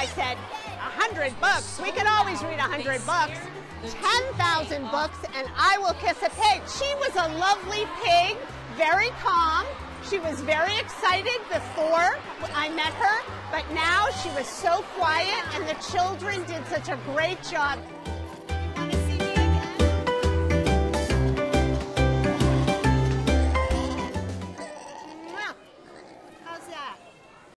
I said, 100 books? We could always read 100 books. 10,000 books, and I will kiss a pig. She was a lovely pig, very calm. She was very excited before I met her, but now she was so quiet, and the children did such a great job.